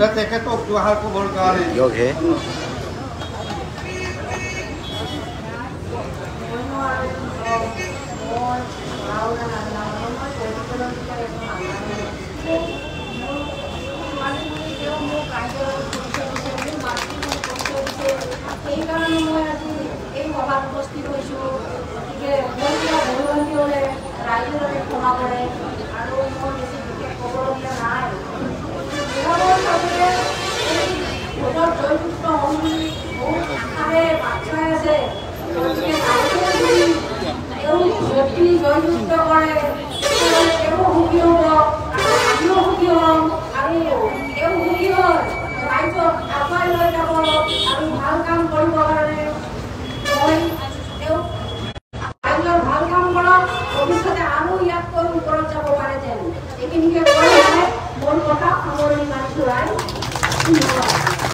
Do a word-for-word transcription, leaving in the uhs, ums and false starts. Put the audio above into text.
তেখেতক জোহাৰ ক'বৰ কাৰণে যোগে উপস্থিত হৈছো গতিকে বহুমন্ত্ৰীয়ে ৰাইজৰে ক্ষমা কৰে আৰু মোৰ বেছি বিশেষ ক'বলগীয়া নাই ভোটত জয়যুক্ত হ'ম বুলি বহুত আশাৰে বাট চাই আছে গতিকে তেওঁ যদি জয়যুক্ত কৰে তেওঁ সুখী হ'ব আৰু আমিও সুখী হ'ম আৰু তেওঁ সুখী হয় ৰাইজক আগুৱাই লৈ যাব আৰু ভাল কাম কৰিবৰ কাৰণে মই তেওঁক ৰাইজৰ ভাল কাম কৰক ভৱিষ্যতে আৰু ইয়াতকৈ ওপৰত যাব পাৰে যেন এইখিনিকে কৈ মোৰ কথা সামৰণি মাৰিছো ৰাইজ ধন্যবাদ।